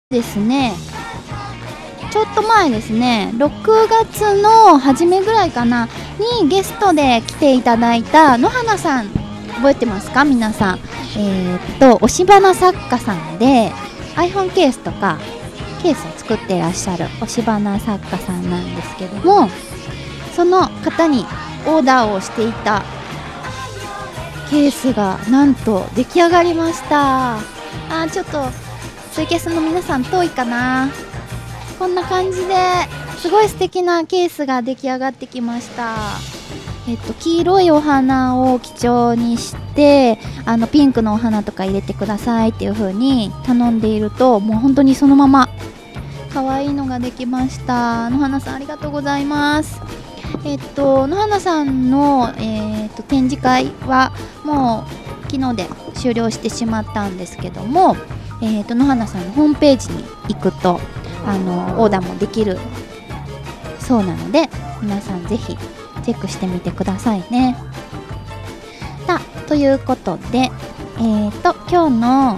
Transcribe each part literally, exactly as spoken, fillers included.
ですね、ちょっと前ですね、ろくがつの初めぐらいかなにゲストで来ていただいた野花さん、覚えてますか皆さん。えー、っと押し花作家さんで iPhone ケースとかケースを作っていらっしゃる押し花作家さんなんですけども、その方にオーダーをしていたケースがなんと出来上がりました。あー、ちょっとツイキャスの皆さん遠いかな。こんな感じですごい素敵なケースが出来上がってきました。えっと黄色いお花を基調にしてあのピンクのお花とか入れてくださいっていう風に頼んでいると、もう本当にそのまま可愛いのができました。野花さんありがとうございます。えっと野花さんの、えー、っと展示会はもう昨日で終了してしまったんですけども、えー、と野花さんのホームページに行くとあのオーダーもできるそうなので、皆さんぜひチェックしてみてくださいね。さあということで、えー、と今日の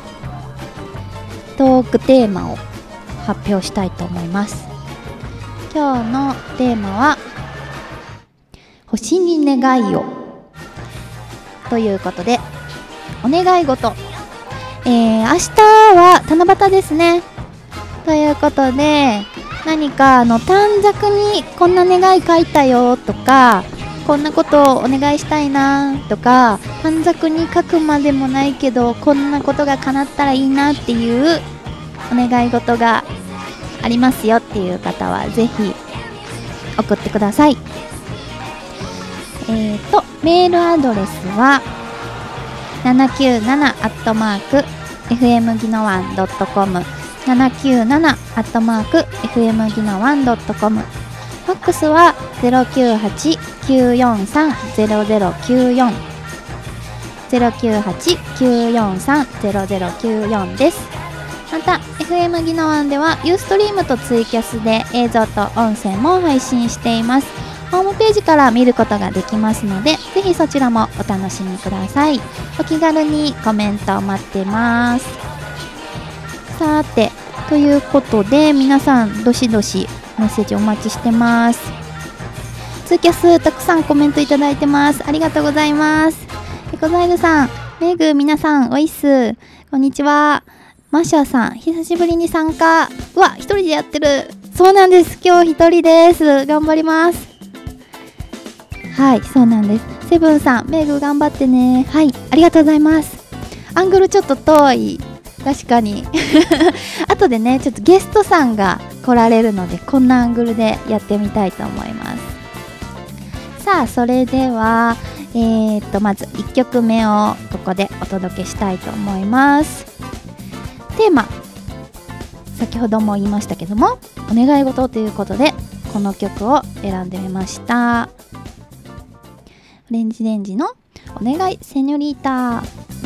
トークテーマを発表したいと思います。今日のテーマは星に願いをということで、お願い事、えー、明日は七夕ですね。ということで、何かあの短冊にこんな願い書いたよとか、こんなことをお願いしたいなとか、短冊に書くまでもないけどこんなことが叶ったらいいなっていうお願い事がありますよっていう方はぜひ送ってください。えーとメールアドレスはななきゅうななアットマーク エフエム ギノワン ドットコム ななきゅうななアットマーク エフエム ギノワン ドットコム、 ファックスは ゼロきゅうはち きゅうよんさん ゼロゼロきゅうよん ゼロきゅうはち きゅうよんさん ゼロゼロきゅうよんです。また エフエム ギノワンではユーストリームとツイキャスで映像と音声も配信しています。ホームページから見ることができますので、ぜひそちらもお楽しみください。お気軽にコメント待ってます。さてということで、皆さんどしどしメッセージお待ちしてます。ツイキャスたくさんコメントいただいてます。ありがとうございます。エコザイルさん、メグ、皆さんおいっす、こんにちは。マシャさん、久しぶりに参加。うわ、一人でやってる。そうなんです、今日一人です。頑張ります。はい、そうなんです。セブンさん、メグ頑張ってね。はい、ありがとうございます。アングルちょっと遠い。確かに。後でね、ちょっとゲストさんが来られるので、こんなアングルでやってみたいと思います。さあ、それでは、えー、っと、まずいっきょくめをここでお届けしたいと思います。テーマ、先ほども言いましたけども、お願い事ということで、この曲を選んでみました。オレンジレンジのお願いセニョリータ。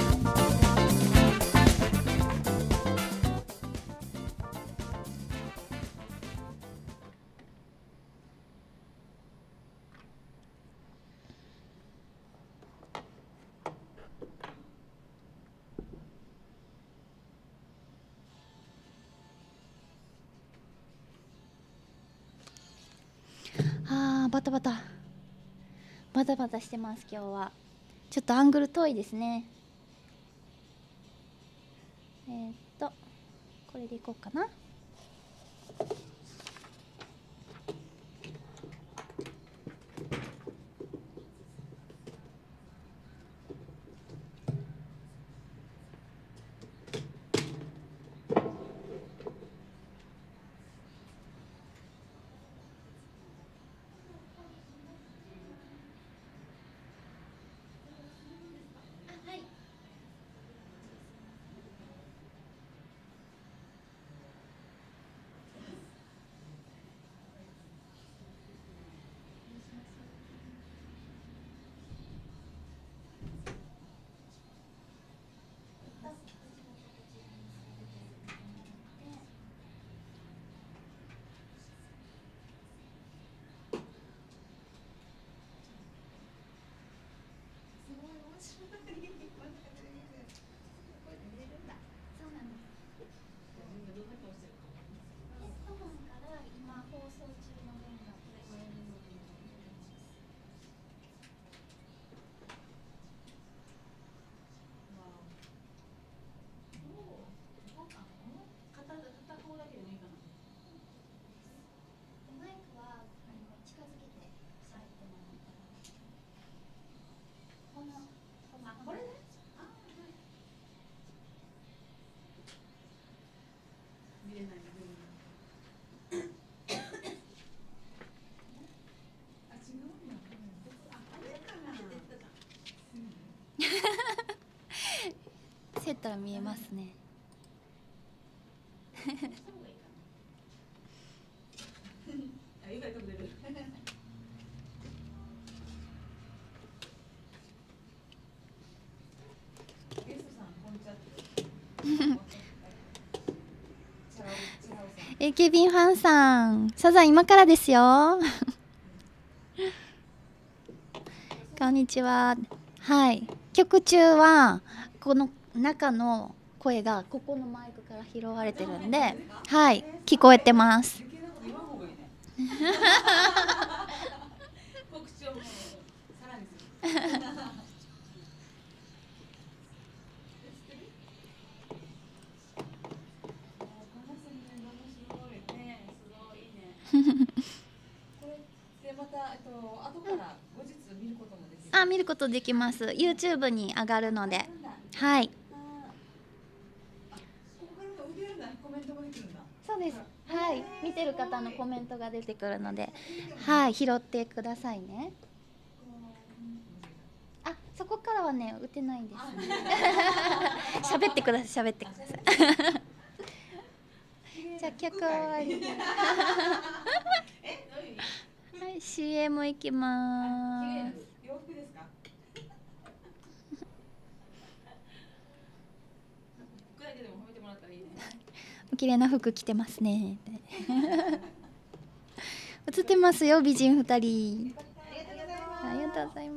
あー、バタバタバタバタしてます。今日はちょっとアングル遠いですね。えー、っとこれでいこうかな。 から見えますね。エーケービー ファンさん、サザン今からですよ。こんにちは。はい、曲中はこの中の声がここのマイクから拾われてるんで、はい、聞こえてます。あ、見ることできます。YouTube に上がるので、はい。そうです。はい、見てる方のコメントが出てくるので、はい、拾ってくださいね。あ、そこからはね、打てないんです。喋ってください、喋ってください。じゃあ曲終わりで。はい、シーエム いきまーす。洋服ですか？服だけでも褒めてもらったらいいね。綺麗な服着てますね。映ってますよ、美人二人。ありがとうございます。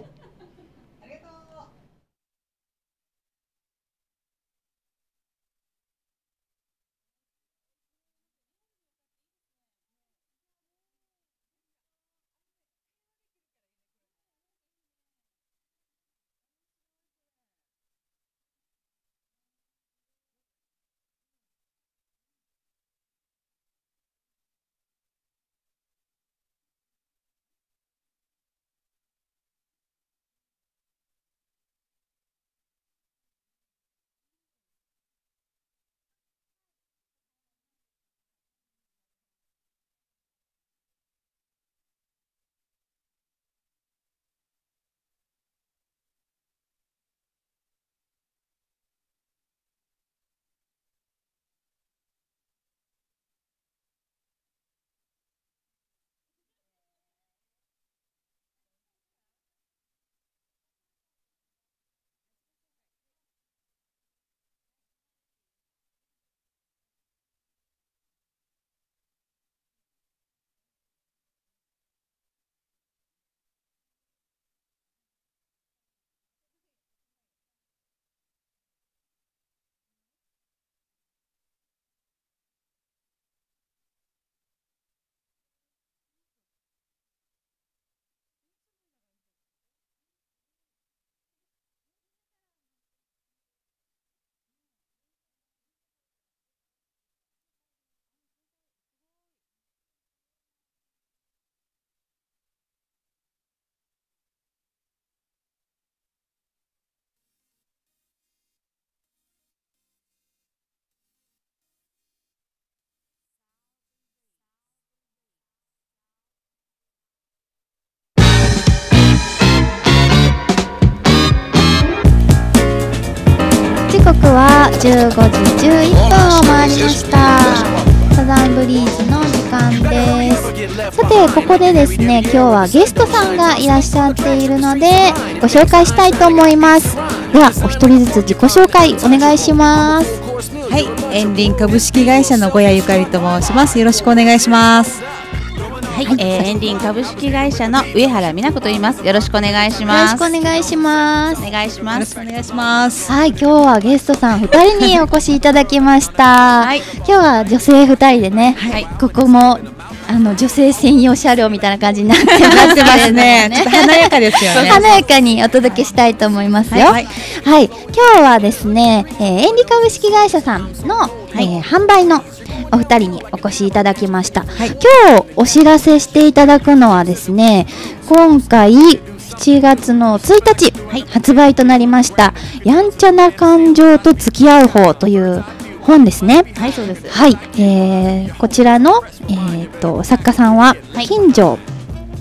時刻はじゅうごじじゅういっぷんを回りました。サザンブリーズの時間です。さて、ここでですね、今日はゲストさんがいらっしゃっているのでご紹介したいと思います。では、お一人ずつ自己紹介お願いします。 はい、エンリン株式会社の小谷ゆかりと申します。よろしくお願いします。 はい、はい、えー、エンリン株式会社の上原美奈子と言います。よろしくお願いします。 よろしくお願いします。 お願いします。 よろしくお願いします。 はい、今日はゲストさんふたりにお越しいただきました。はい、今日は女性ふたりでね、はい、ここもあの女性専用車両みたいな感じになってますますね。ちょっと華やかですよね。 華やかにお届けしたいと思いますよ。はい、はいはい、今日はですね、えー、エンリ株式会社さんの、はい、えー、販売のお二人にお越しいただきました。はい、今日お知らせしていただくのはですね、今回しちがつのついたち、はい、発売となりましたやんちゃな感情と付き合う方という本ですね。 はい、そうです。 はい、えー、こちらの、えー、と作家さんは、はい、金城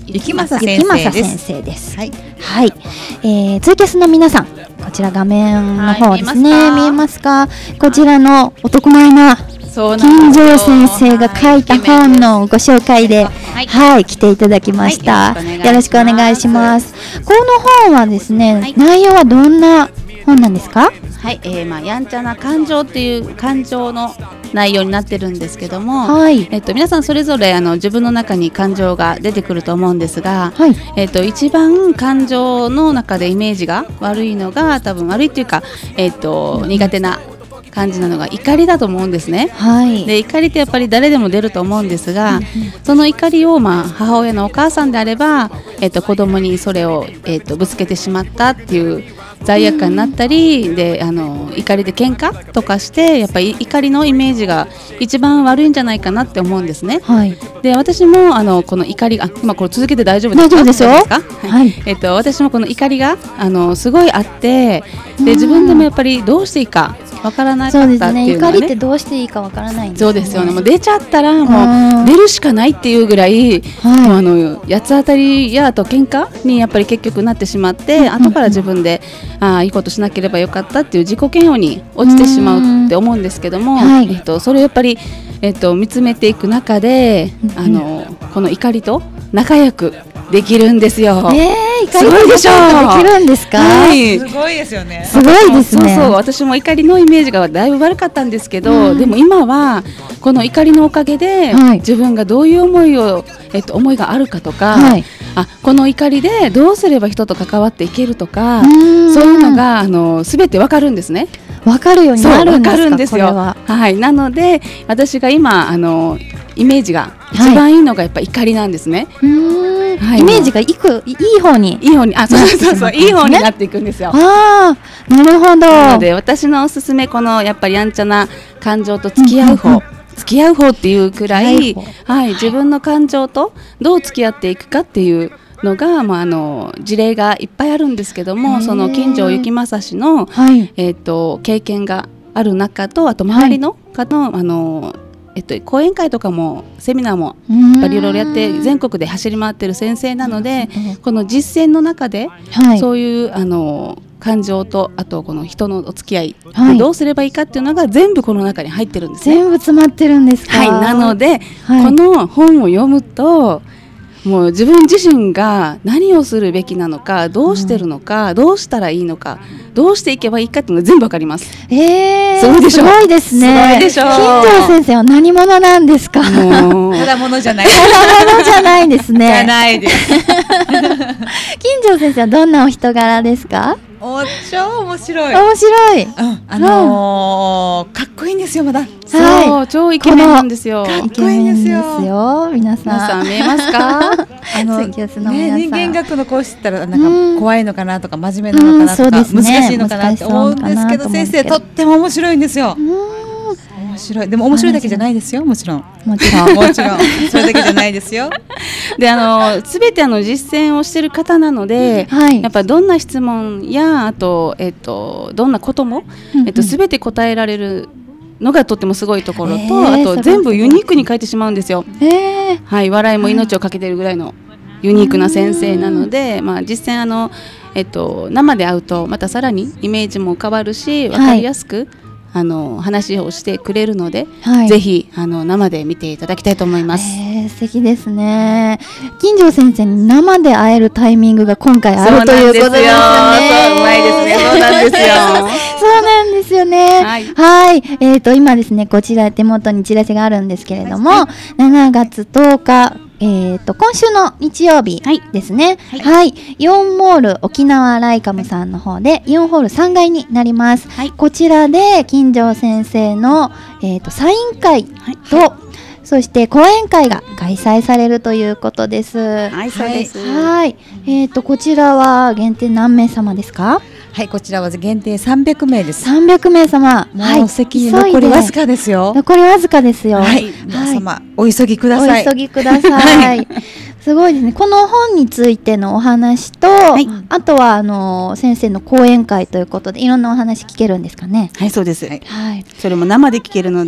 雪政先雪政生です。 先生です。 はい。 はい、えー、ツイキャスの皆さん、こちら画面の方ですね、 はい見えますか。こちらの男前なそう金城先生が書いた本のご紹介で、 はいはい、来ていただきました。 はいよろしくお願いします。この本はですね、 はい内容はどんな本なんですか？ はい、えー、まあやんちゃな感情っていう感情の内容になってるんですけども、 はいえっと皆さんそれぞれあの自分の中に感情が出てくると思うんですが、 はいえっと一番感情の中でイメージが悪いのが多分悪いっていうかえっと苦手な感じなのが怒りだと思うんですね。 はいで怒りってやっぱり誰でも出ると思うんですが、その怒りを、まあ、母親のお母さんであれば、えっと子供にそれを、えっとぶつけてしまったっていう罪悪感になったり、であの怒りで喧嘩とかしてやっぱり怒りのイメージが一番悪いんじゃないかなって思うんですね。 はいで私もあのこの怒りがあ今これ続けて大丈夫ですか？ 大丈夫ですよ大丈夫ですか？ はいえっと私もこの怒りがあのすごいあってで自分でもやっぱりどうしていいかわからなかそうったですね、 っていうのがね怒りってどうしていいかわからないんですそうですよね。もうで出ちゃったらうんもう出るしかないっていうぐらい、 はいもうあの八つ当たりやあと喧嘩にやっぱり結局なってしまって、後から自分でああいいことしなければよかったっていう自己嫌悪に落ちてしまうって思うんですけども、 はいえっとそれをやっぱりえっと見つめていく中で、あのこの怒りと仲良くできるんですよ。 えー、怒りすごいでしょできるんですか？ はいすごいですよね。 すごいですね。 そうそう私も怒りのイメージがだいぶ悪かったんですけど、 うんでも今はこの怒りのおかげで、 はい自分がどういう思いを、えっと、思いがあるかとか、 はいあこの怒りでどうすれば人と関わっていけるとか、 うんそういうのがあの全てわかるんですね。 わかるようにそうなるんですか？ わかるんですよ。 これははいなので私が今あのイメージが一番いいのがやっぱ怒りなんですね。 うーん、 はいイメージがいくいい方に。 いい方にあそうそうそういい方にねなっていくんですよ。 ああ、なるほど。 なので私のおすすめこのやっぱりやんちゃな感情と付き合う方、 うんうん付き合う方っていうくらい、 付き合うはい、自分の感情とどう付き合っていくかっていうのが、まあ、あの事例がいっぱいあるんですけどへも、 ーその金城幸正氏の、 はい。 えー、と経験がある中とあと周りの方の、あのえっと、講演会とかもセミナーもやっぱりいろいろやって全国で走り回ってる先生なので、この実践の中で、 はい。 そういうあの感情とあとこの人のお付き合い、 はいどうすればいいかっていうのが全部この中に入ってるんですね。 全部詰まってるんですか？ はい、なので、 はいこの本を読むともう自分自身が何をするべきなのかどうしてるのか、どうしたらいいのかどうしていけばいいかっていうのが全部わかります。 えー、 すごいでしょすごいですね。 すごいでしょ金城先生は何者なんですか？ もうただものじゃない。 何者じゃないですじゃね。 ないです。 金城先生はどんなお人柄ですか？ お超面白い。 面白い。 うん、あのー、かっこいいんですよまだ。 そう、 はい超イケメンなんですよ。 イケメンですよ。皆さん。 皆さん見えますか？ あのツイキャスの皆さんね、人間学の講師って言ったらうんなんか怖いのかなとか真面目なのかなとうんか、 そうですね難しいのかなって思うんですけど、 難しそうかなと思うん先ですけど生とっても面白いんですよ。 うーん、 面白い。でも面白いだけじゃないですよ、もちろん。 もちろん。 もちろんそれだけじゃないですよ。 であの全てあの実践をしてる方なので、 はいやっぱどんな質問やあと、えっと、どんなことも、 うんうんえっと、全て答えられるのがとってもすごいところと、 えーあとそれは全部ユニークに書いてしまうんですよ。 えー、 はい、笑いも命をかけているぐらいのユニークな先生なので、まあ、実践あの、えっと、生で会うとまたさらにイメージも変わるし分かりやすく、あの話をしてくれるので、 はいぜひあの生で見ていただきたいと思います。 えー、素敵ですね。金城先生に生で会えるタイミングが今回あるということですね。 そううまいですね。そうなんですよ。 そうなんですよね。 はいはい。えっ、と、今ですね、こちら手元にチラシがあるんですけれども、しちがつとおか、えっ、と、今週の日曜日はいですね。 はいはい。イオンモール沖縄ライカムさんの方で、イオンホールさんがいになります。 はいこちらで、金城先生の、えっ、と、サイン会と、そして講演会が開催されるということです。 はい、そうです。 はい。えっ、と、こちらは限定何名様ですか？ はい、こちらは限定さんびゃくめいです。 さんびゃくめい様。 もう席に残りわずかですよ。 残りわずかですよ。 はい、皆様お急ぎくだおさい。 急ぎください。すごいですね。この本についてのお話と、 いあとはあの先生の講演会ということでいろんなお話聞けるんですかね。 はい、そうです。 はい。 それも生で聞けるので、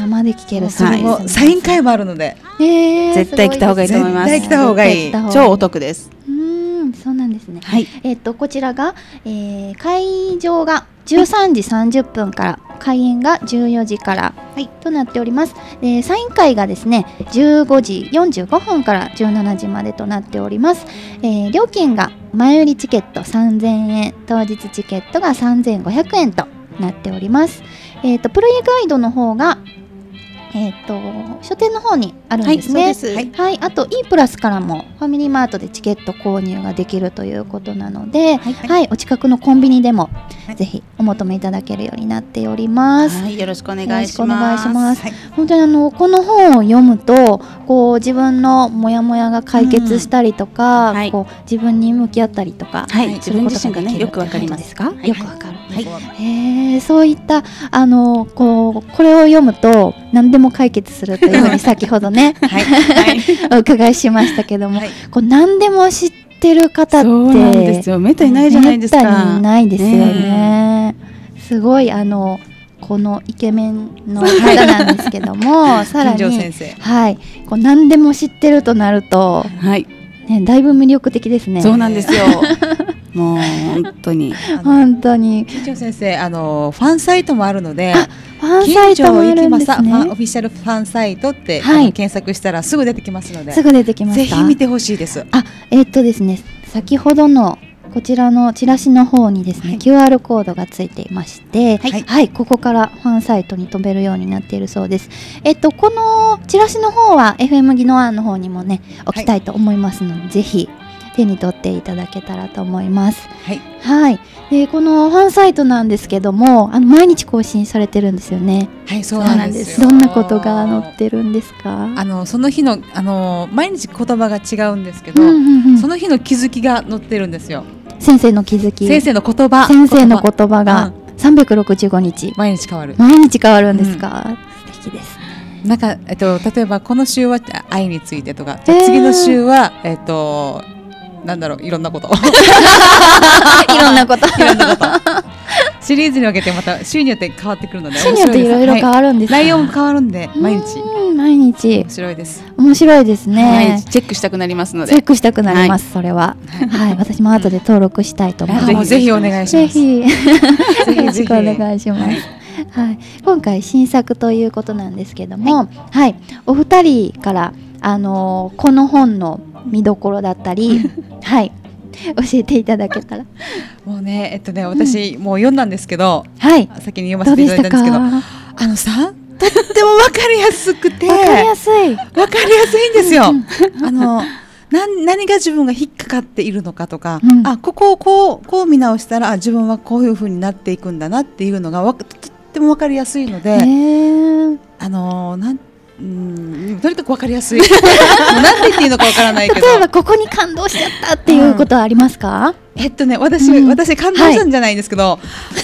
生で聞けるそれもサイン会もあるので、 ね、 絶対来た方がいいと思います。 絶対来た方がいい。 超お得です。 うーん、そうなんですね。 はい。 えっとこちらが、えー、会場がじゅうさんじさんじゅっぷんから、開演がじゅうよじから、はい、となっております。えー、サイン会がですねじゅうごじよんじゅうごふんからじゅうしちじまでとなっております。えー、料金が前売りチケットさんぜんえん、当日チケットがさんぜんごひゃくえんとなっております。えっとプレイガイドの方がえー、と書店の方にあるんですね。 はい、そうです。 はい、あと E プラスからもファミリーマートでチケット購入ができるということなので、はい、はいはい、お近くのコンビニでも、はい、ぜひお求めいただけるようになっております。 はい、よろしくお願いします。 よろしくお願いします。 はい、 本当にあのこの本を読むとこう自分のモヤモヤが解決したりとか、うん、こう自分に向き合ったりとか、 はい、自分自身がねよくわかりますか？ よくわかる。 はい、 へー、そういったあのこうこれを読むと何でも解決するというふうに先ほどね、はいはい、お伺いしましたけども、はい、こう何でも知ってる方ってそうなんですよ。めったにないじゃないですか。 めったにないですよね。すごいあのこのイケメンの方なんですけどもさらに、はい、こう何でも知ってるとなると、はいね、だいぶ魅力的ですね。 そうなんですよ。もう本当に本当に金城先生、あのファンサイトもあるので、 ファンサイトもあるんですね。 オフィシャルファンサイトって、はい、検索したらすぐ出てきますので、 すぐ出てきますか。 ぜひ見てほしいです。 あ、えー、っとですね、先ほどのこちらのチラシの方にですね、はい、キューアール コードがついていまして、はい、はい、ここからファンサイトに飛べるようになっているそうです。えっとこのチラシの方は エフエム ギノワンの方にもね置きたいと思いますので、はい、ぜひ手に取っていただけたらと思います。はい、はい、でこのファンサイトなんですけども、あの毎日更新されてるんですよね。 はい、そうなんですよ。どんなことが載ってるんですか？ あのその日のあの毎日言葉が違うんですけど、うんうんうん、その日の気づきが載ってるんですよ。 先生の気づき、 先生の言葉、 先生の言葉がさんびゃくろくじゅうごにち毎日変わる。 毎日変わるんですか？うん、素敵です。 なんかえっと例えばこの週は愛についてとか、次の週はえっとなんだろう、いろんなこといろんなこといろんなことシリーズに分けてまた週によって変わってくるので、 週によっていろいろ変わるんですか？ はい、内容も変わるんで毎日毎日面白いです。 面白いですね。 はい、チェックしたくなりますので、 チェックしたくなります、はい、それは、はい、私も後で登録したいと思います。 ぜひぜひお願いします。 ぜひよろしくお願いします。はい、今回新作ということなんですけども、はい、はい、お二人からあのー、この本の見どころだったりはい教えていただけたら。 もうね、えっとね、私、うん、もう読んだんですけど、はい、先に読ませていただいたんですけど、あのさとっても分かりやすくて分かりやすい分かりやすいんですよ。あのな何が自分が引っかかっているのかとか、うん、あここをこうこう見直したら、あ自分はこういう風になっていくんだなっていうのがわとっても分かりやすいので、あのなんうんとにかく分かりやすいなんて言っていいのか分からないけど、 例えばここに感動しちゃったっていうことはありますか？ うん、えっとね私、うん、私感動したんじゃないんですけど、はい、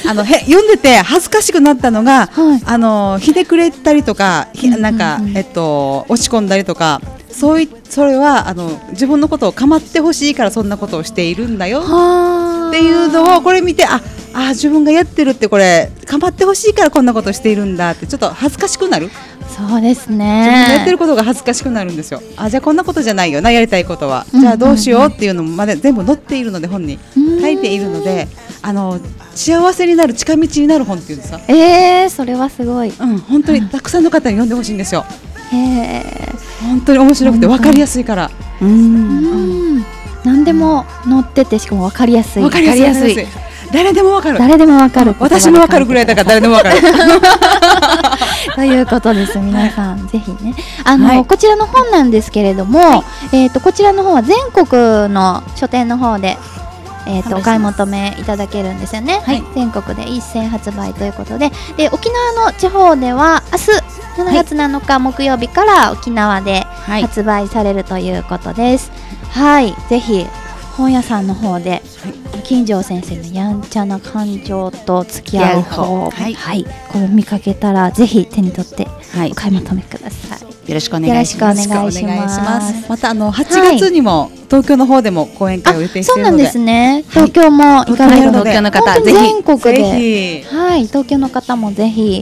あのへ読んでて恥ずかしくなったのが、はい、あのひねくれたりとか、なんか、うんうんうん、えっと落ち込んだりとか、そういそれはあの自分のことを構ってほしいからそんなことをしているんだよっていうのをこれ見て、ああ自分がやってるって、これ構ってほしいからこんなことをしているんだってちょっと恥ずかしくなる。 そうですね。 自分がやってることが恥ずかしくなるんですよ。あじゃあこんなことじゃないよな、やりたいことは、うんうんうん、じゃあどうしようっていうのもまで全部載っているので、本に書いているので、あの幸せになる近道になる本っていうんですか。 えー、それはすごい、 うん、本当にたくさんの方に読んでほしいんですよ。 へー、 本当に面白くて分かりやすいから、 うんうん、何でも載ってて、しかも分かりやすい、 分かりやすい、誰でも分かる、 誰でも分かる、 私も分かるぐらいだから誰でも分かるということです。皆さん、はい、ぜひね、あの、はい、こちらの本なんですけれども、はい、えーとこちらの方は全国の書店の方でえー、とお買い求めいただけるんですよね、はい、全国で一斉発売ということで、で沖縄の地方では明日しちがつなのか木曜日から沖縄で発売されるということです。はい、はい、ぜひ本屋さんの方で、はい、金城先生のやんちゃな感情と付き合う方、はいはい、これ見かけたらぜひ手に取ってお買い求めください。はい、 よろしくお願いします。 よろしくお願いします。 またあのはちがつにも東京の方でも講演会を予定しているので、 そうなんですね。東京も行かれるので、 東京の方ぜひ全国で、はい、東京の方もぜひ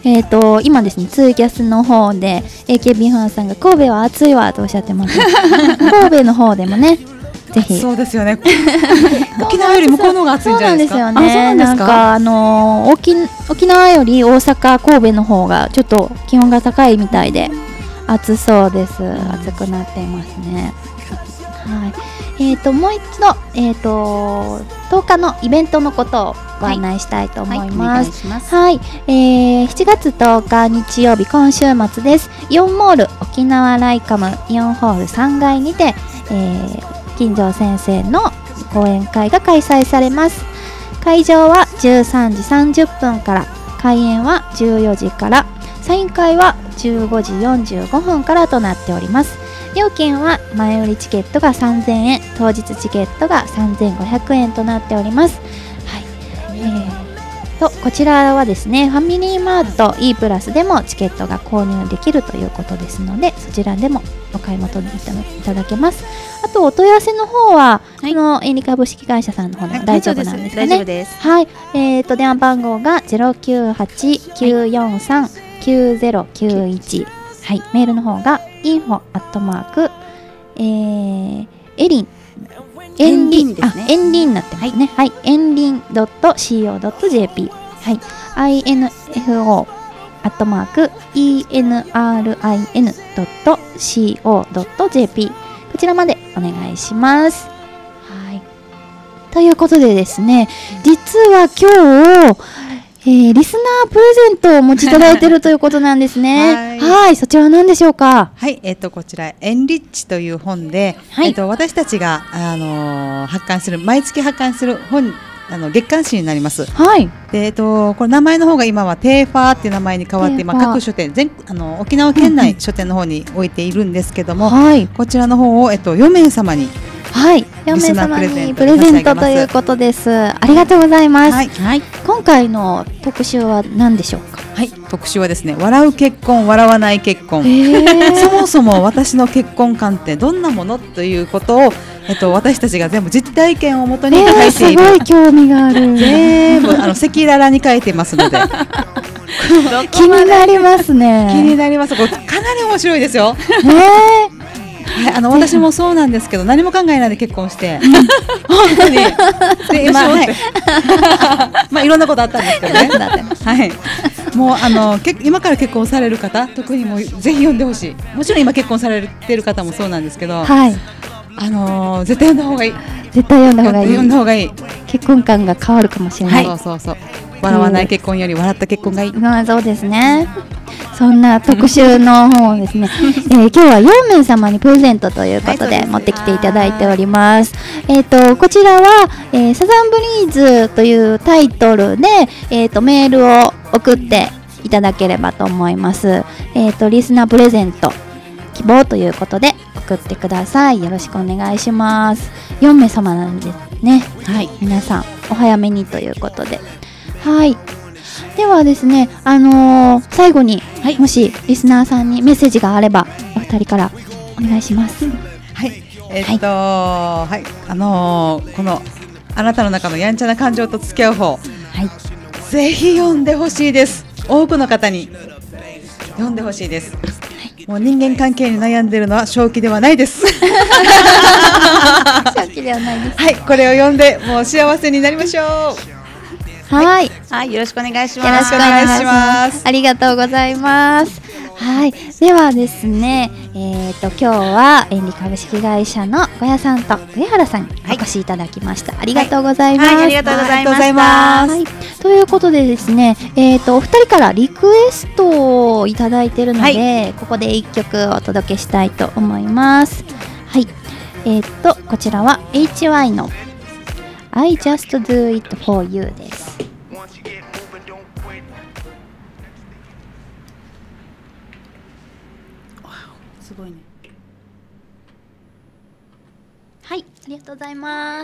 えっ、と今ですねツイキャスの方で エーケービー ファンさんが神戸は暑いわとおっしゃってます。神戸の方でもねぜひ。 そうですよね。沖縄より向こうの方が暑いんじゃないですか。 そうなんですよね。なんかあのー、沖沖縄より大阪神戸の方がちょっと気温が高いみたいで暑そうです。暑くなっていますね。はい。えっ、ー、ともう一度えっ、ー、ととおかのイベントのことをご案内したいと思います。はい、はいはい、えー、しちがつとおか日曜日今週末です。イオンモール沖縄ライカムイオンホールさんがいにて、えー、金城先生の講演会が開催されます。会場はじゅうさんじさんじゅっぷんから、開演はじゅうよじから、サイン会はじゅうごじよんじゅうごふんからとなっております。料金は前売りチケットがさんぜんえん、当日チケットがさんぜんごひゃくえんとなっております。はい、えー、とこちらはですねファミリーマート E プラスでもチケットが購入できるということですので、そちらでもお買い求めいただけます。あとお問い合わせの方は、はい、このエニ株式会社さんの方でも大丈夫なんですかね。 大丈夫です。 はい、えー、と電話番号がゼロきゅうはちきゅうよんさんきゅうゼロきゅういち、はい、メールの方がインフォアットマークえー、エリンエンリンですね。エンリンになってますね。はい、エンリンドットシーオードットジェーピー、はい、アイエヌエフオーアットマーク イーエヌアールアイエヌドットシーオードットジェーピー、 こちらまでお願いします。はい。ということでですね、実は今日えー、リスナープレゼントをお持ちいただいているということなんですね。はい、はい、そちらは何でしょうか。 はい、えっ、ー、とこちらエンリッチという本で、はい、えっ、ー、と私たちがあのー、発刊する毎月発刊する本、あの月刊誌になります。 はい。 でえっ、ー、とこれ名前の方が今はテーファーっていう名前に変わって今各書店全あの沖縄県内書店の方に置いているんですけども、はい、こちらの方をえっ、とよめいさまに。 はい、よめいさまにプレゼントということです。ありがとうございます。はいはい、今回の特集は何でしょうか。 はい、特集はですね、笑う結婚笑わない結婚、そもそも私の結婚観ってどんなものということを、えっと、私たちが全部実体験をもとに書いている、えー、 すごい興味がある。 全部あの赤裸々に書いてますので気になりますね。 気になります。これかなり面白いですよ。 えーはい、あの私もそうなんですけど何も考えないで結婚して、うん、本当にで今、はいまあいろんなことあったんですけどねはい、もうあのけ今から結婚される方特にもうぜひ読んでほしい。もちろん今結婚されてる方もそうなんですけど、はい、あのー、絶対読んだ方がいい。 絶対読んだ方がいい。 読んだ方がいい。 結婚観が変わるかもしれない。 はい、そうそうそう、笑わない結婚より笑った結婚がいい。 まあそうですね。そんな特集の本をですね、えー、今日はよんめいさまにプレゼントということで持ってきていただいております。えっとこちらは、えー、サザンブリーズというタイトルで、えー、とメールを送っていただければと思います。えっとリスナープレゼント希望ということで送ってください。よろしくお願いします。よんめいさまなんですね。はい、皆さんお早めにということで、はい。ではですね、あのー、最後に、はい、もしリスナーさんにメッセージがあればお二人からお願いします。 はい、えー、っと、はい、はい、あのー、このあなたの中のやんちゃな感情と付き合う方、はい、ぜひ読んでほしいです。多くの方に読んでほしいです。はい、もう人間関係に悩んでるのは正気ではないです。 正気ではないです。 はい、これを読んでもう幸せになりましょう。 はい、はい、 はい、よろしくお願いします。 よろしくお願いします。ありがとうございます。はい、ではですね、えっと今日はエンリ株式会社の小屋さんと上原さんにお越しいただきました。はい、ありがとうございます。 はい、ありがとうございました。はい、 ということでですね、えっとお二人からリクエストをいただいているので、はい、ここで一曲お届けしたいと思います。はい、えっとこちらは エイチワイ の I just do it for you です。 すごいね。 はい、ありがとうございます。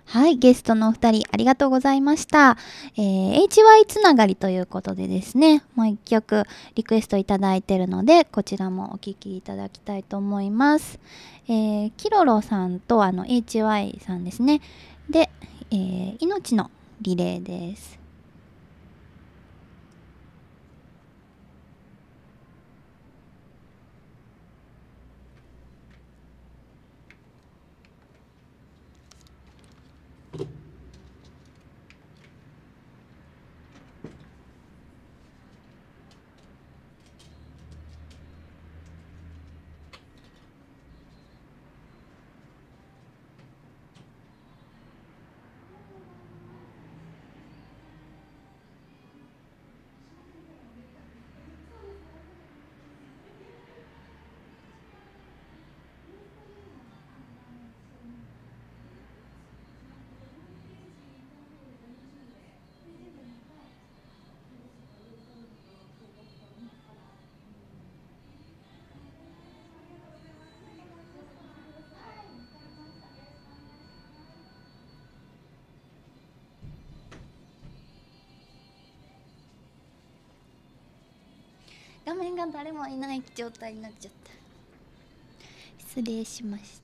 はい、ゲストのお二人ありがとうございました。えー、エイチワイ つながりということでですね、もう一曲リクエストいただいているので、こちらもお聴きいただきたいと思います。えー、キロロさんとあの エイチワイ さんですね。で、えー、命のリレーです。画面が誰もいない状態になっちゃった。失礼しました。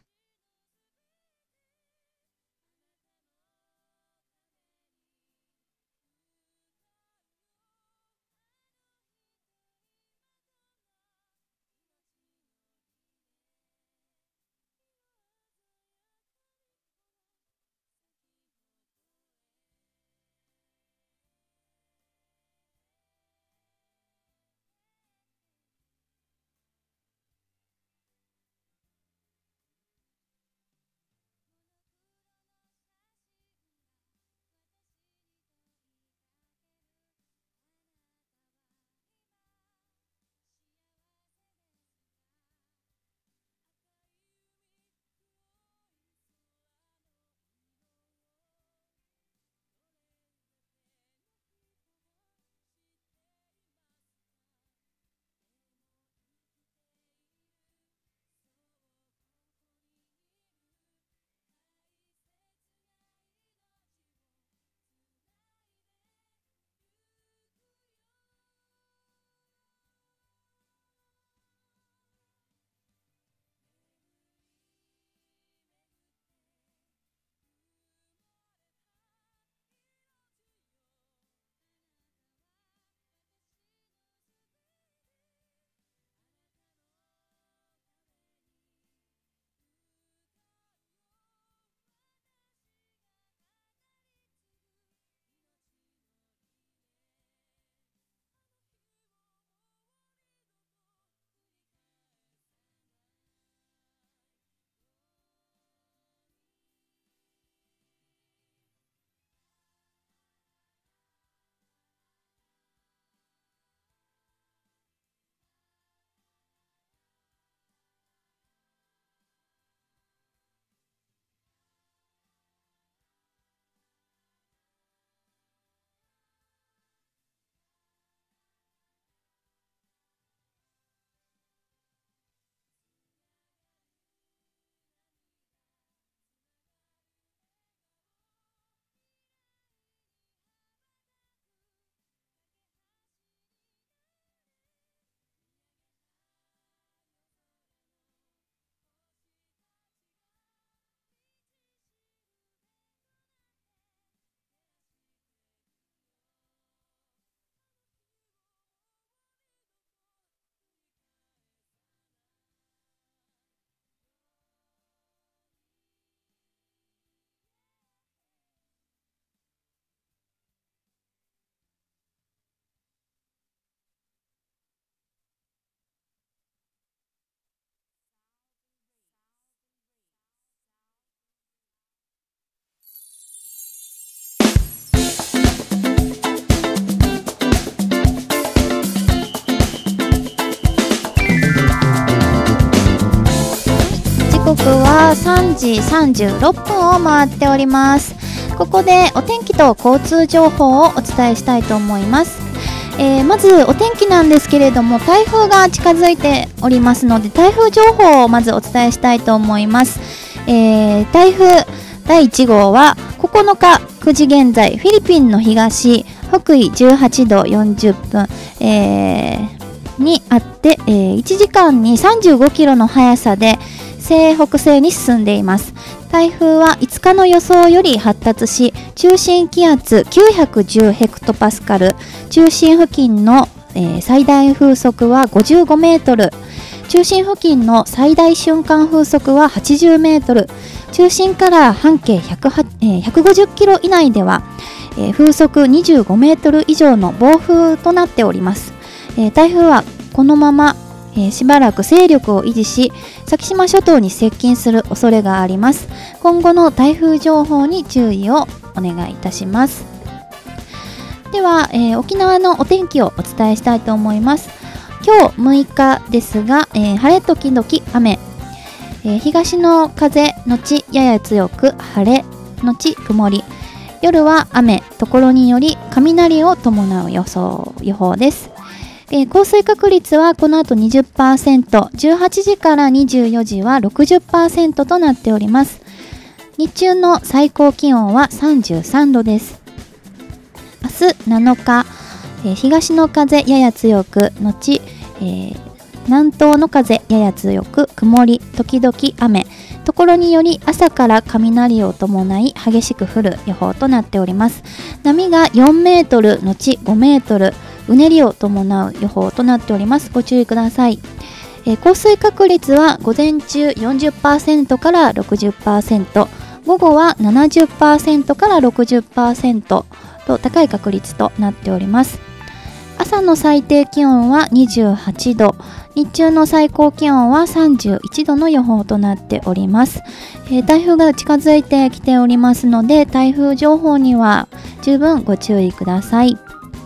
刻はさんじさんじゅうろっぷんを回っております。ここでお天気と交通情報をお伝えしたいと思います。えー、まずお天気なんですけれども、台風が近づいておりますので、台風情報をまずお伝えしたいと思います。えー、台風だいいちごうはここのかくじ現在、フィリピンの東北緯じゅうはちどよんじゅっぷん、えー、にあって、えー、いちじかんにさんじゅうごキロの速さで西北西に進んでいます。台風はいつかの予想より発達し、中心気圧きゅうひゃくじゅうヘクトパスカル、中心付近の、えー、最大風速はごじゅうごメートル、中心付近の最大瞬間風速ははちじゅうメートル、中心から半径ひゃくはち、えー、ひゃくごじゅっキロ以内では、えー、風速にじゅうごメートル以上の暴風となっております。えー、台風はこのまま、えー、しばらく勢力を維持し、先島諸島に接近する恐れがあります。今後の台風情報に注意をお願いいたします。では、えー、沖縄のお天気をお伝えしたいと思います。今日むいかですが、えー、晴れ時々雨、えー、東の風のちやや強く晴れのち曇り、夜は雨、ところにより雷を伴う予想予報です。えー、降水確率はこの後 にじゅっパーセント、じゅうはちじからにじゅうよじは ろくじゅっパーセント となっております。日中の最高気温はさんじゅうさんどです。明日なのか、えー、東の風やや強く後、えー、南東の風やや強く曇り時々雨、ところにより朝から雷を伴い激しく降る予報となっております。波がよんメートル後ごメートル、うねりを伴う予報となっております。ご注意ください。えー、降水確率は午前中 よんじゅっパーセント から ろくじゅっパーセント、午後は ななじゅっパーセント から ろくじゅっパーセント と高い確率となっております。朝の最低気温はにじゅうはちど、日中の最高気温はさんじゅういちどの予報となっております。えー、台風が近づいてきておりますので、台風情報には十分ご注意ください。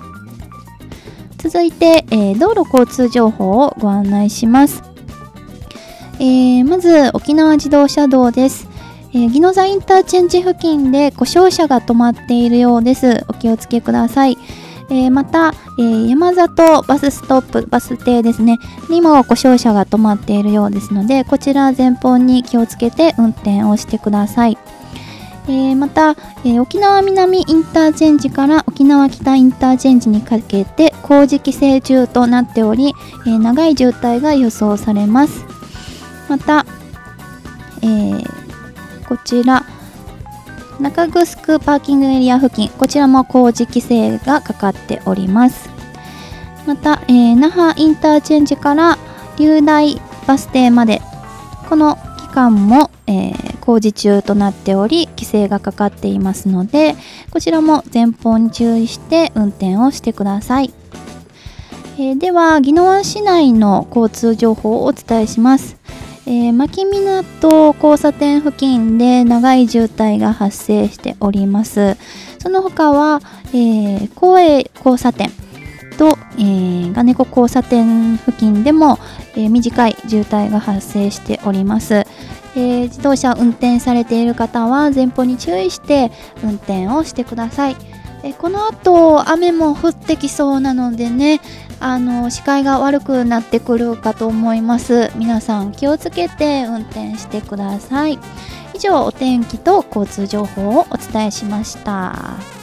続いて、えー、道路交通情報をご案内します。えー、まず沖縄自動車道です。えー、宜野座インターチェンジ付近で故障車が止まっているようです。お気をつけください。えー、また、えー、山里バスストップバス停ですねにも故障車が止まっているようですので、こちら前方に気をつけて運転をしてください。えー、また、えー、沖縄南インターチェンジから沖縄北インターチェンジにかけて工事規制中となっており、えー、長い渋滞が予想されます。また、えー、こちら中城パーキングエリア付近、こちらも工事規制がかかっております。また、えー、那覇インターチェンジから龍大バス停まで、この期間も、えー、工事中となっており規制がかかっていますので、こちらも前方に注意して運転をしてください。えー、では宜野湾市内の交通情報をお伝えします。えー、牧港交差点付近で長い渋滞が発生しております。その他は、えー、光栄交差点と、えー、金子交差点付近でも、えー、短い渋滞が発生しております。えー、自動車を運転されている方は前方に注意して運転をしてください。えこの後雨も降ってきそうなのでね、あの視界が悪くなってくるかと思います。皆さん気をつけて運転してください。以上、お天気と交通情報をお伝えしました。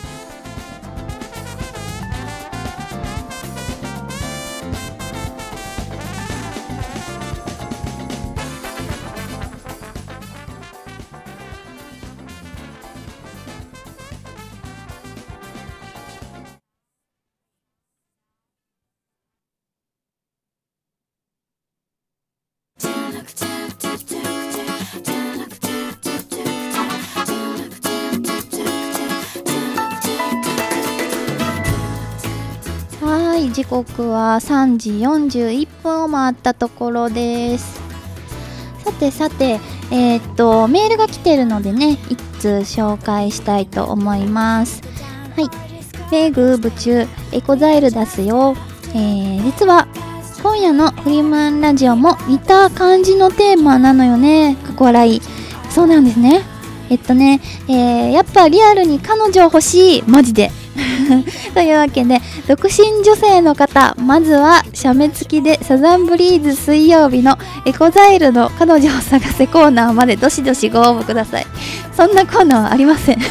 時刻はさんじよんじゅういっぷんを回ったところです。さてさて、えー、っとメールが来てるのでね、一通紹介したいと思います。はい、メグ部中エコザイル出すよ。えー、実は今夜のフリーマンラジオも似た感じのテーマなのよね。かっこ笑い。そうなんですね。えっとね、えー、やっぱリアルに彼女欲しい、マジでというわけで、独身女性の方、まずは写メ付きでサザンブリーズ水曜日のエコザイルの彼女を探せコーナーまでどしどしご応募ください。そんなコーナーはありません。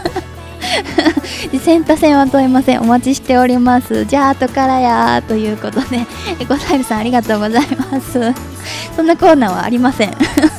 センタ戦は問いません。お待ちしております。じゃあ後からやーということで、エコザイルさんありがとうございます。そんなコーナーはありません。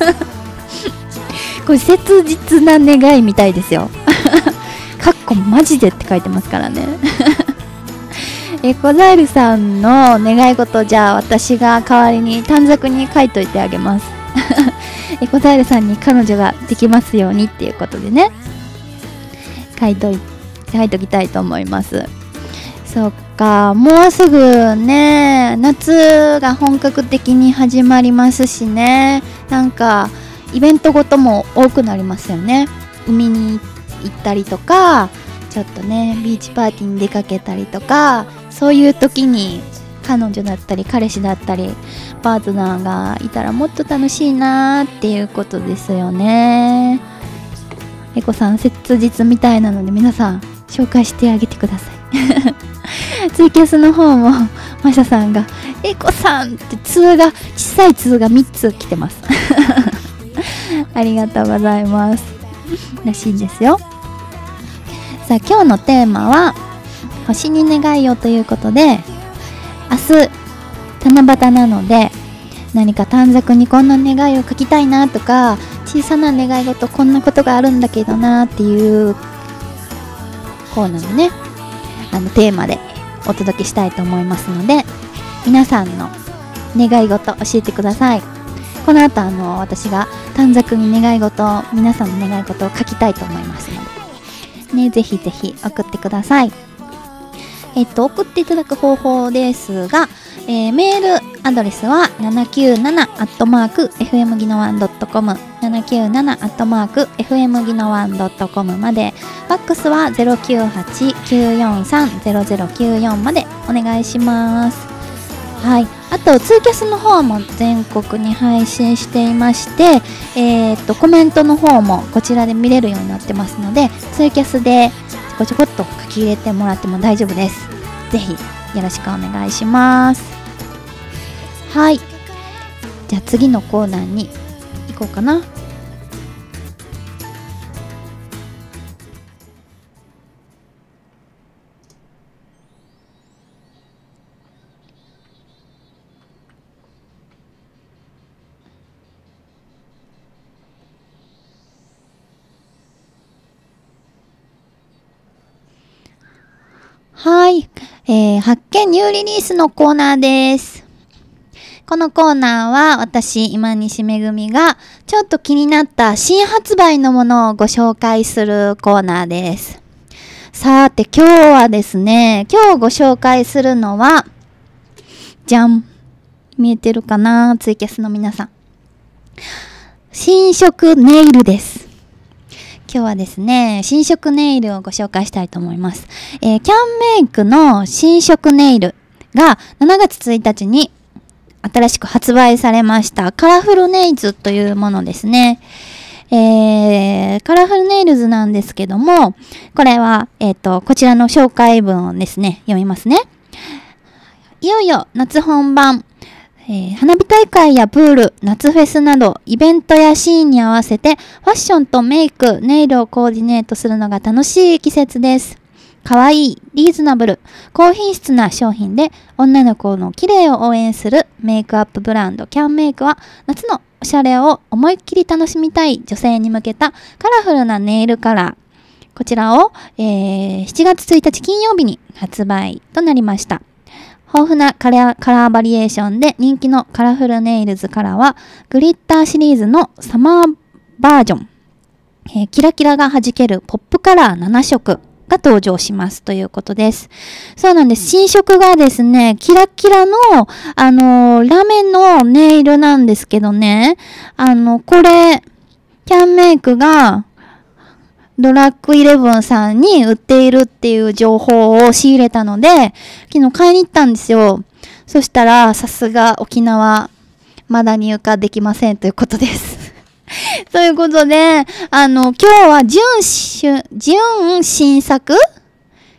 これ切実な願いみたいですよ。かっこマジでって書いてますからね。エコザイルさんの願い事、じゃあ私が代わりに短冊に書いといてあげます。エコザイルさんに彼女ができますようにっていうことでね、書いとい書いときたいと思います。そっか、もうすぐね、夏が本格的に始まりますしね、なんかイベントごとも多くなりますよね。海に行ったりとか、ちょっとねビーチパーティーに出かけたりとか、そういう時に彼女だったり彼氏だったりパートナーがいたらもっと楽しいなーっていうことですよね。エコさん切実みたいなので、皆さん紹介してあげてください。ツイキャスの方もマシャさんがエコさんって通が小さい通がみっつ来てます。ありがとうございます。らしいですよ。さあ今日のテーマは星に願いをということで、明日七夕なので、何か短冊にこんな願いを書きたいなとか、小さな願い事こんなことがあるんだけどなっていうコーナーのね、あのテーマでお届けしたいと思いますので、皆さんの願い事教えてください。この後あの私が短冊に願い事、皆さんの願い事を書きたいと思いますのでね、ぜひぜひ送ってください。えっと送っていただく方法ですが、えー、メールアドレスはななきゅうななアットマークエフエムギノワンドットコム ななきゅうななアットマークエフエムギノワンドットコムまで、ファックスはゼロきゅうはちきゅうよんさんゼロゼロきゅうよんまでお願いします。はい、あとツーキャスの方も全国に配信していまして、えー、っとコメントの方もこちらで見れるようになってますので、ツーキャスでちょこちょこっと書き入れてもらっても大丈夫です。ぜひよろしくお願いします。はい、じゃあ次のコーナーに行こうかな。はい、えー、発見ニューリリースのコーナーです。このコーナーは私今西めぐみがちょっと気になった新発売のものをご紹介するコーナーです。さて今日はですね、今日ご紹介するのはじゃん、見えてるかな、ツイキャスの皆さん、新色ネイルです。今日はですね、新色ネイルをご紹介したいと思います。えー、キャンメイクの新色ネイルがしちがつついたちに新しく発売されましたカラフルネイズというものですね。えー、カラフルネイルズなんですけども、これは、えっと、こちらの紹介文をですね、読みますね。いよいよ夏本番。えー、花火大会やプール、夏フェスなどイベントやシーンに合わせてファッションとメイク、ネイルをコーディネートするのが楽しい季節です。かわいい、リーズナブル、高品質な商品で女の子の綺麗を応援するメイクアップブランドキャンメイクは、夏のおしゃれを思いっきり楽しみたい女性に向けたカラフルなネイルカラー、こちらを、えー、しちがつついたち金曜日に発売となりました。豊富なカラー、カラーバリエーションで人気のカラフルネイルズからは、グリッターシリーズのサマーバージョン、えー、キラキラが弾けるポップカラーななしょくが登場しますということです。そうなんです。新色がですね、キラキラの、あのー、ラメのネイルなんですけどね、あの、これ、キャンメイクが、ドラッグイレブンさんに売っているっていう情報を仕入れたので、昨日買いに行ったんですよ。そしたら、さすが沖縄、まだ入荷できませんということです。ということで、あの、今日は純、純新作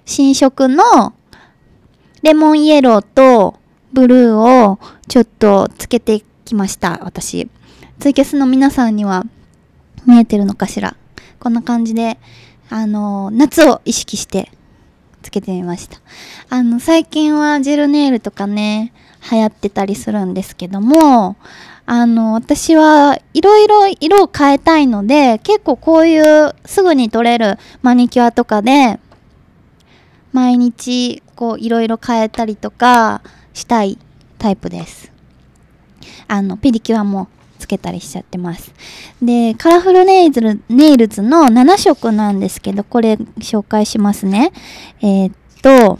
新色のレモンイエローとブルーをちょっとつけてきました。私ツイキャスの皆さんには見えてるのかしら。こんな感じであの夏を意識してつけてみました。あの最近はジェルネイルとかね流行ってたりするんですけども、あの私はいろいろ色を変えたいので、結構こういうすぐに取れるマニキュアとかで毎日こういろいろ変えたりとかしたいタイプです。あのペディキュアもつけたりしちゃってます。でカラフルネイルネイルズのななしょくなんですけど、これ紹介しますね。えー、っと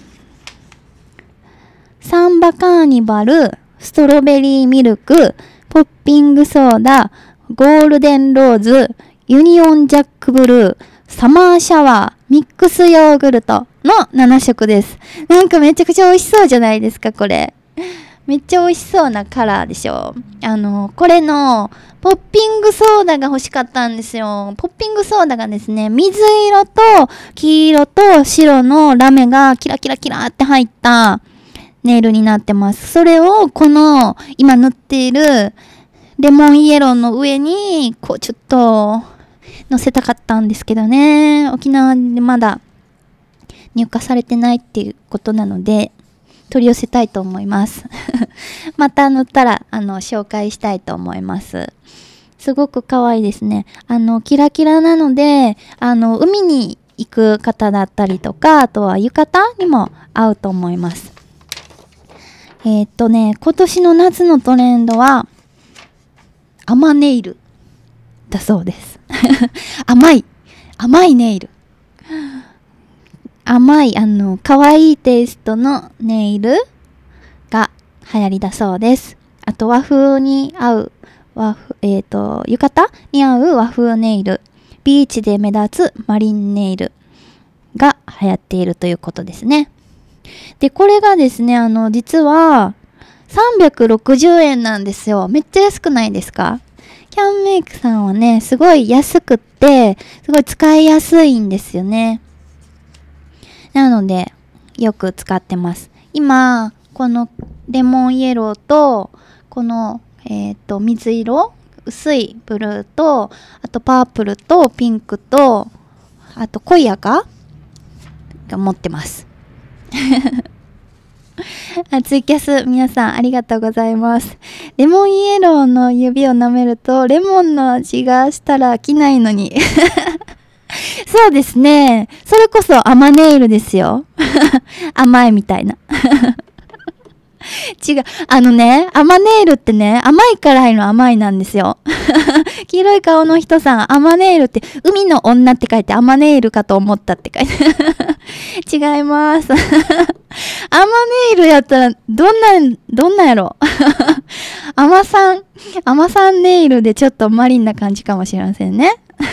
サンバカーニバル、ストロベリーミルク、ポッピングソーダ、ゴールデンローズ、ユニオンジャックブルー、サマーシャワー、ミックスヨーグルトのななしょくです。なんかめちゃくちゃ美味しそうじゃないですか、これ。めっちゃ美味しそうなカラーでしょ。あの、これのポッピングソーダが欲しかったんですよ。ポッピングソーダがですね、水色と黄色と白のラメがキラキラキラって入ったネイルになってます。それをこの今塗っているレモンイエローの上にこうちょっと乗せたかったんですけどね。沖縄でまだ入荷されてないっていうことなので取り寄せたいと思いますまた塗ったらあの紹介したいと思います。すごく可愛いですね。あのキラキラなので、あの海に行く方だったりとか、あとは浴衣にも合うと思います。えー、っとね今年の夏のトレンドは甘ネイルだそうです甘い甘いネイル、甘いあの可愛いテイストのネイルが流行りだそうです。あと和風に合う和風えっ、ー、と浴衣に合う和風ネイル、ビーチで目立つマリンネイルが流行っているということですね。でこれがですね、あの実はさんびゃくろくじゅうえんなんですよ。めっちゃ安くないですか？キャンメイクさんはねすごい安くってすごい使いやすいんですよね。なのでよく使ってます。今このレモンイエローとこのえっと水色薄いブルーとあとパープルとピンクとあと濃い赤が持ってますあツイキャス皆さんありがとうございます。レモンイエローの指を舐めるとレモンの味がしたら飽きないのにそうですね。それこそ甘ネイルですよ甘いみたいな違う。あのね、甘ネイルってね、甘い辛いの甘いなんですよ黄色い顔の人さん、甘ネイルって海の女って書いて甘ネイルかと思ったって書いて違います甘ネイルやったらどんなどんなやろ甘さん甘さんネイルでちょっとマリンな感じかもしれませんね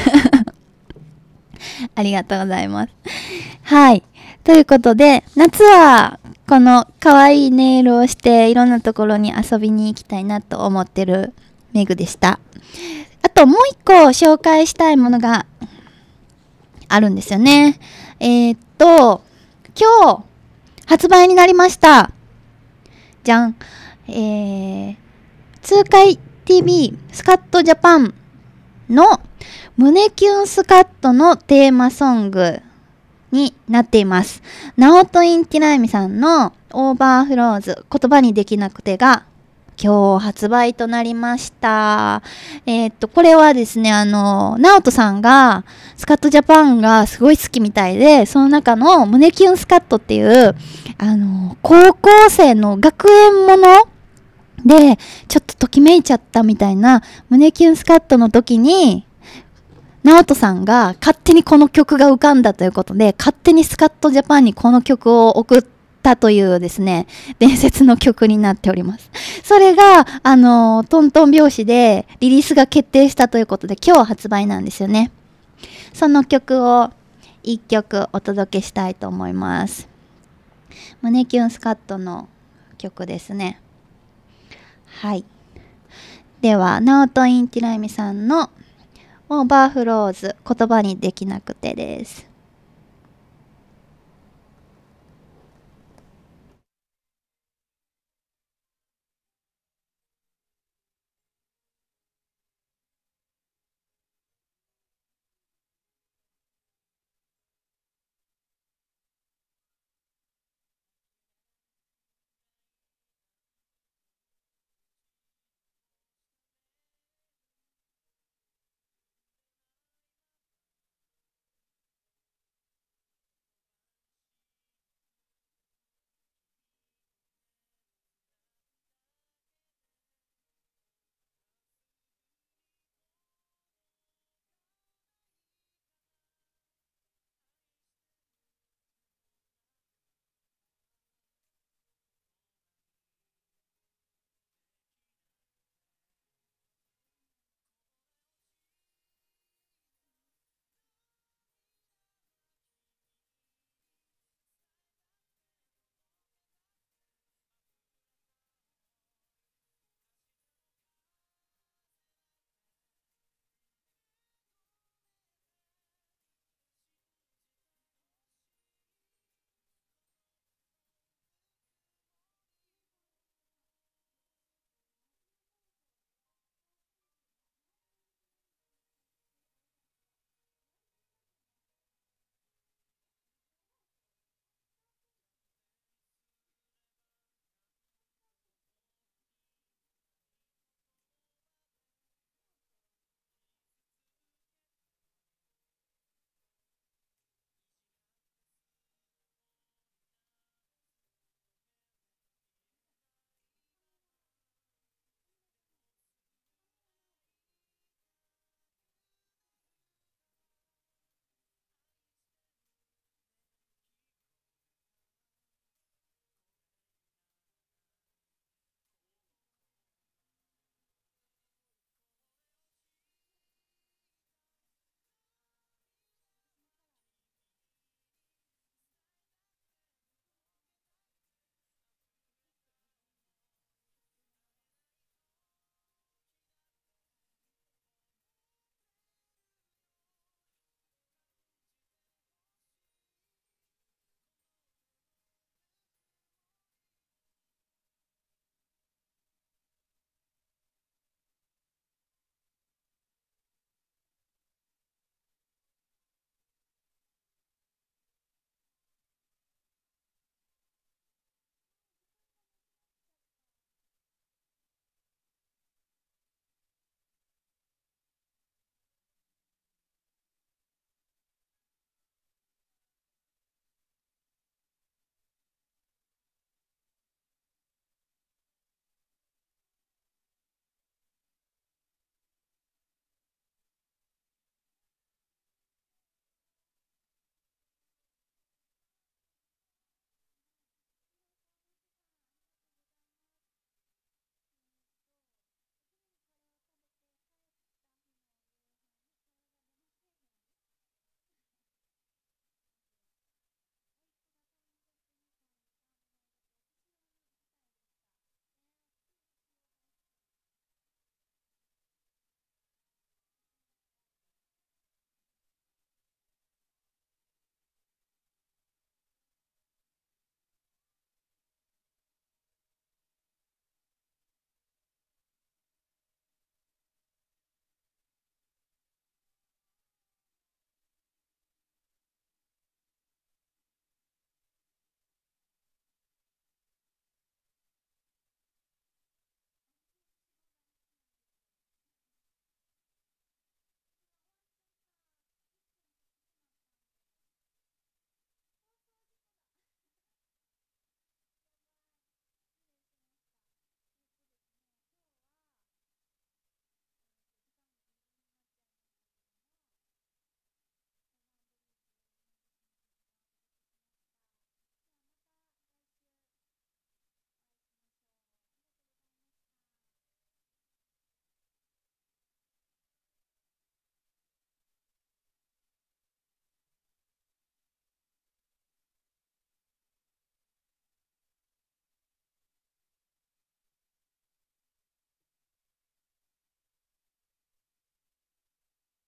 ありがとうございます。はい。ということで、夏はこの可愛いネイルをしていろんなところに遊びに行きたいなと思ってるメグでした。あともう一個紹介したいものがあるんですよね。えー、っと、今日発売になりました。じゃん。えー、痛快 ティーブイ スカットジャパンの胸キュンスカットのテーマソングになっています。ナオトインティライミさんのオーバーフローズ言葉にできなくてが今日発売となりました。えー、っとこれはですね、あのナオトさんがスカットジャパンがすごい好きみたいで、その中の胸キュンスカットっていうあの高校生の学園ものでちょっとときめいちゃったみたいな胸キュンスカットの時にナオトさんが勝手にこの曲が浮かんだということで、勝手にスカットジャパンにこの曲を送ったというですね、伝説の曲になっております。それが、あの、トントン拍子でリリースが決定したということで、今日発売なんですよね。その曲を一曲お届けしたいと思います。胸キュンスカットの曲ですね。はい。では、ナオトインティライミさんのオーバーフローズ言葉にできなくてです。